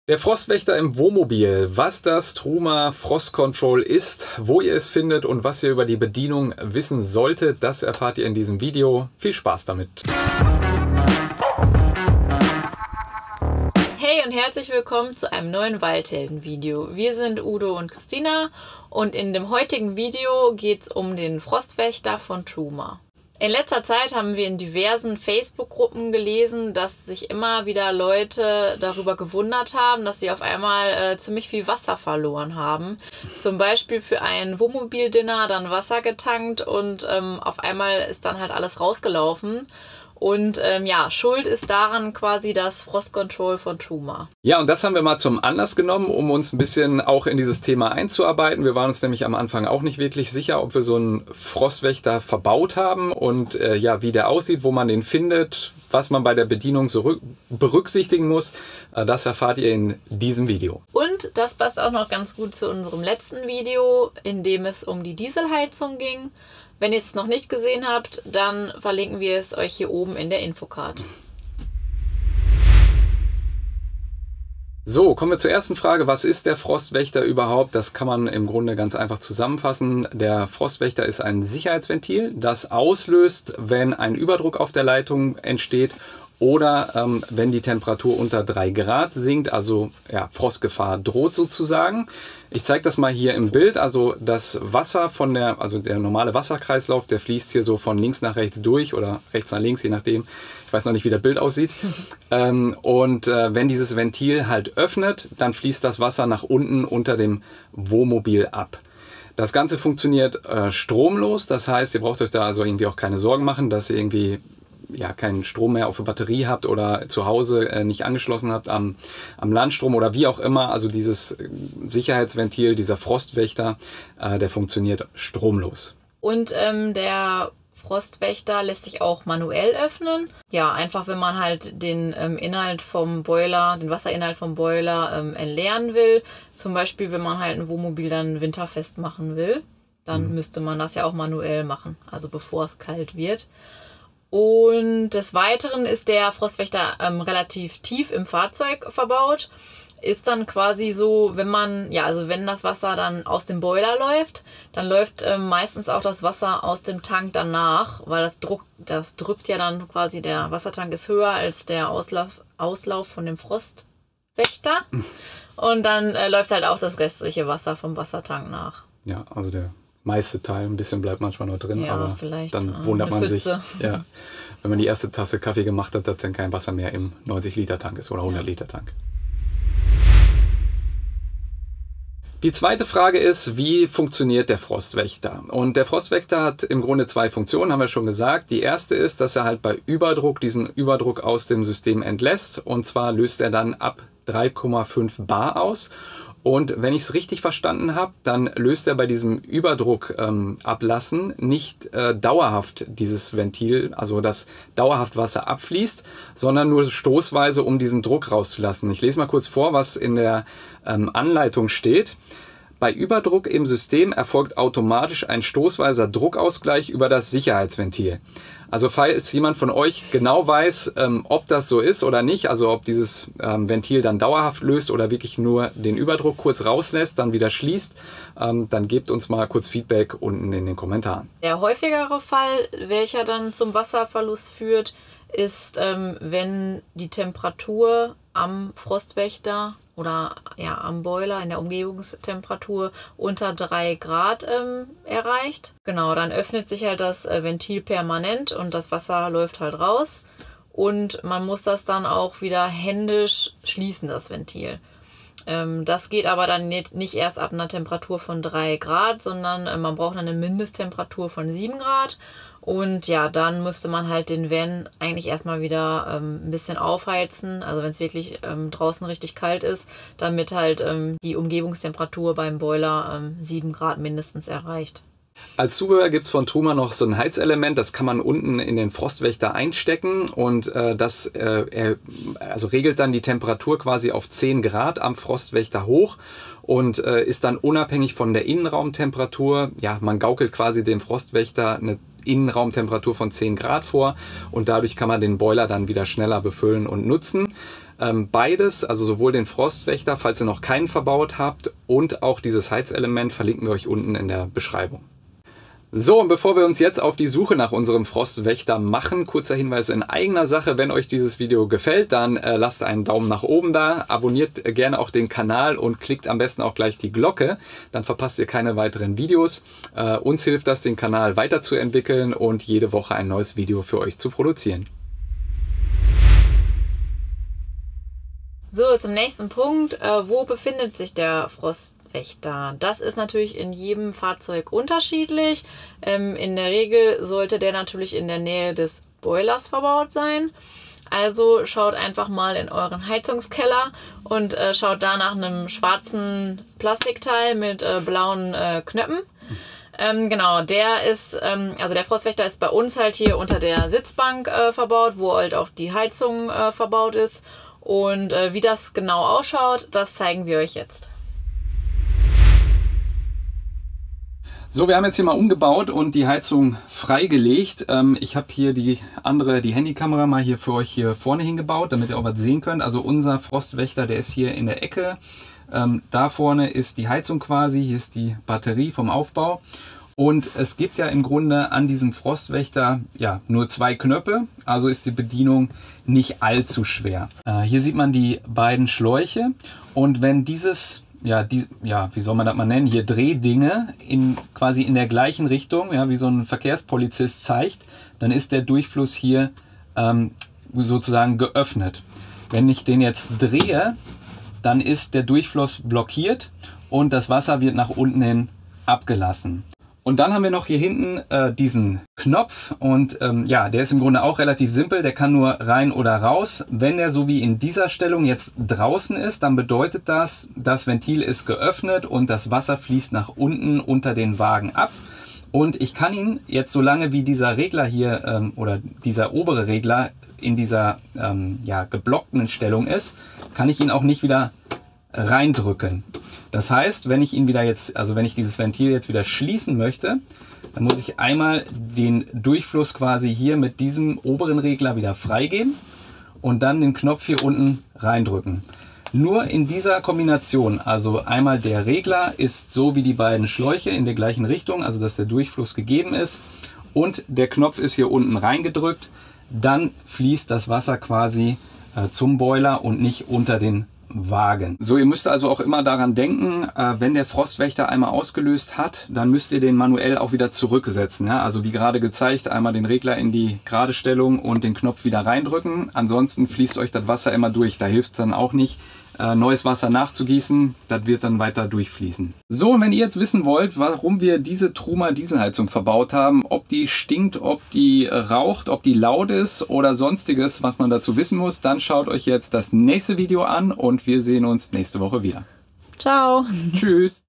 Der Frostwächter im Wohnmobil, was das Truma Frost Control ist, wo ihr es findet und was ihr über die Bedienung wissen solltet, das erfahrt ihr in diesem Video. Viel Spaß damit! Hey und herzlich willkommen zu einem neuen Waldhelden-Video. Wir sind Udo und Christina und in dem heutigen Video geht es um den Frostwächter von Truma. In letzter Zeit haben wir in diversen Facebook-Gruppen gelesen, dass sich immer wieder Leute darüber gewundert haben, dass sie auf einmal ziemlich viel Wasser verloren haben. Zum Beispiel für ein Wohnmobil-Dinner dann Wasser getankt und auf einmal ist dann halt alles rausgelaufen. Und ja, schuld ist daran quasi das Frost Control von Truma. Ja, und das haben wir mal zum Anlass genommen, um uns ein bisschen auch in dieses Thema einzuarbeiten. Wir waren uns nämlich am Anfang auch nicht wirklich sicher, ob wir so einen Frostwächter verbaut haben und ja, wie der aussieht, wo man den findet, was man bei der Bedienung so berücksichtigen muss. Das erfahrt ihr in diesem Video. Und das passt auch noch ganz gut zu unserem letzten Video, in dem es um die Dieselheizung ging. Wenn ihr es noch nicht gesehen habt, dann verlinken wir es euch hier oben in der Infocard. So, kommen wir zur ersten Frage. Was ist der Frostwächter überhaupt? Das kann man im Grunde ganz einfach zusammenfassen. Der Frostwächter ist ein Sicherheitsventil, das auslöst, wenn ein Überdruck auf der Leitung entsteht oder wenn die Temperatur unter 3 Grad sinkt, also ja, Frostgefahr droht sozusagen. Ich zeige das mal hier im Bild. Also das Wasser also der normale Wasserkreislauf, der fließt hier so von links nach rechts durch oder rechts nach links, je nachdem. Ich weiß noch nicht, wie das Bild aussieht. Wenn dieses Ventil halt öffnet, dann fließt das Wasser nach unten unter dem Wohnmobil ab. Das Ganze funktioniert stromlos. Das heißt, ihr braucht euch da also irgendwie auch keine Sorgen machen, dass ihr irgendwie ja, keinen Strom mehr auf der Batterie habt oder zu Hause nicht angeschlossen habt am Landstrom oder wie auch immer. Also dieses Sicherheitsventil, dieser Frostwächter, der funktioniert stromlos. Und der Frostwächter lässt sich auch manuell öffnen. Ja, einfach wenn man halt den Inhalt vom Boiler, den Wasserinhalt vom Boiler entleeren will. Zum Beispiel, wenn man halt ein Wohnmobil dann winterfest machen will, dann müsste man das ja auch manuell machen, also bevor es kalt wird. Und des Weiteren ist der Frostwächter relativ tief im Fahrzeug verbaut. Ist dann quasi so, wenn man, ja, also wenn das Wasser dann aus dem Boiler läuft, dann läuft meistens auch das Wasser aus dem Tank danach, weil das drückt ja dann quasi, der Wassertank ist höher als der Auslauf von dem Frostwächter. Und dann läuft halt auch das restliche Wasser vom Wassertank nach. Ja, also der meiste Teil, ein bisschen bleibt manchmal noch drin, ja, aber vielleicht, dann wundert man sich, ja, wenn man die erste Tasse Kaffee gemacht hat, dass dann kein Wasser mehr im 90-Liter-Tank ist oder 100-Liter-Tank. Die zweite Frage ist, wie funktioniert der Frostwächter? Und der Frostwächter hat im Grunde zwei Funktionen, haben wir schon gesagt. Die erste ist, dass er halt bei Überdruck diesen Überdruck aus dem System entlässt. Und zwar löst er dann ab 3,5 Bar aus. Und wenn ich es richtig verstanden habe, dann löst er bei diesem Überdruck ablassen nicht dauerhaft dieses Ventil, also dass dauerhaft Wasser abfließt, sondern nur stoßweise, um diesen Druck rauszulassen. Ich lese mal kurz vor, was in der Anleitung steht. Bei Überdruck im System erfolgt automatisch ein stoßweiser Druckausgleich über das Sicherheitsventil. Also falls jemand von euch genau weiß, ob das so ist oder nicht, also ob dieses Ventil dann dauerhaft löst oder wirklich nur den Überdruck kurz rauslässt, dann wieder schließt, dann gebt uns mal kurz Feedback unten in den Kommentaren. Der häufigere Fall, welcher dann zum Wasserverlust führt, ist, wenn die Temperatur am Frostwächter oder ja, am Boiler in der Umgebungstemperatur unter 3 Grad erreicht. Genau, dann öffnet sich halt das Ventil permanent und das Wasser läuft halt raus. Und man muss das dann auch wieder händisch schließen, das Ventil. Das geht aber dann nicht erst ab einer Temperatur von 3 Grad, sondern man braucht eine Mindesttemperatur von 7 Grad. Und ja, dann müsste man halt den Van eigentlich erstmal wieder ein bisschen aufheizen, also wenn es wirklich draußen richtig kalt ist, damit halt die Umgebungstemperatur beim Boiler 7 Grad mindestens erreicht. Als Zubehör gibt es von Truma noch so ein Heizelement, das kann man unten in den Frostwächter einstecken und das regelt dann die Temperatur quasi auf 10 Grad am Frostwächter hoch und ist dann unabhängig von der Innenraumtemperatur. Ja, man gaukelt quasi dem Frostwächter eine Innenraumtemperatur von 10 Grad vor und dadurch kann man den Boiler dann wieder schneller befüllen und nutzen. Beides, also sowohl den Frostwächter, falls ihr noch keinen verbaut habt, und auch dieses Heizelement verlinken wir euch unten in der Beschreibung. So, und bevor wir uns jetzt auf die Suche nach unserem Frostwächter machen, kurzer Hinweis in eigener Sache: Wenn euch dieses Video gefällt, dann lasst einen Daumen nach oben da, abonniert gerne auch den Kanal und klickt am besten auch gleich die Glocke, dann verpasst ihr keine weiteren Videos. Uns hilft das, den Kanal weiterzuentwickeln und jede Woche ein neues Video für euch zu produzieren. So, zum nächsten Punkt. Wo befindet sich der Frostwächter? Das ist natürlich in jedem Fahrzeug unterschiedlich. In der Regel sollte der natürlich in der Nähe des Boilers verbaut sein. Also schaut einfach mal in euren Heizungskeller und schaut da nach einem schwarzen Plastikteil mit blauen Knöpfen. Genau, der ist, also der Frostwächter ist bei uns halt hier unter der Sitzbank verbaut, wo halt auch die Heizung verbaut ist. Und wie das genau ausschaut, das zeigen wir euch jetzt. So, wir haben jetzt hier mal umgebaut und die Heizung freigelegt. Ich habe hier die Handykamera mal hier für euch hier vorne hingebaut, damit ihr auch was sehen könnt. Also unser Frostwächter, der ist hier in der Ecke. Da vorne ist die Heizung quasi, hier ist die Batterie vom Aufbau. Und es gibt ja im Grunde an diesem Frostwächter ja nur 2 Knöpfe, also ist die Bedienung nicht allzu schwer. Hier sieht man die beiden Schläuche, und wenn dieses wie soll man das mal nennen, hier Drehdinge quasi in der gleichen Richtung, ja, wie so ein Verkehrspolizist zeigt, dann ist der Durchfluss hier sozusagen geöffnet. Wenn ich den jetzt drehe, dann ist der Durchfluss blockiert und das Wasser wird nach unten hin abgelassen. Und dann haben wir noch hier hinten diesen Knopf, und der ist im Grunde auch relativ simpel, der kann nur rein oder raus. Wenn er so wie in dieser Stellung jetzt draußen ist, dann bedeutet das, das Ventil ist geöffnet und das Wasser fließt nach unten unter den Wagen ab. Und ich kann ihn jetzt, solange wie dieser Regler hier oder dieser obere Regler in dieser geblockten Stellung ist, kann ich ihn auch nicht wieder reindrücken. Das heißt, wenn ich ihn wieder wenn ich dieses Ventil jetzt wieder schließen möchte, dann muss ich einmal den Durchfluss quasi hier mit diesem oberen Regler wieder freigeben und dann den Knopf hier unten reindrücken. Nur in dieser Kombination, also einmal der Regler ist so wie die beiden Schläuche in der gleichen Richtung, also dass der Durchfluss gegeben ist, und der Knopf ist hier unten reingedrückt, dann fließt das Wasser quasi zum Boiler und nicht unter den Wagen. So, ihr müsst also auch immer daran denken, wenn der Frostwächter einmal ausgelöst hat, dann müsst ihr den manuell auch wieder zurücksetzen. Ja? Also wie gerade gezeigt, einmal den Regler in die gerade Stellung und den Knopf wieder reindrücken. Ansonsten fließt euch das Wasser immer durch. Da hilft es dann auch nicht, neues Wasser nachzugießen. Das wird dann weiter durchfließen. So, und wenn ihr jetzt wissen wollt, warum wir diese Truma Dieselheizung verbaut haben, ob die stinkt, ob die raucht, ob die laut ist oder sonstiges, was man dazu wissen muss, dann schaut euch jetzt das nächste Video an und wir sehen uns nächste Woche wieder. Ciao. Tschüss.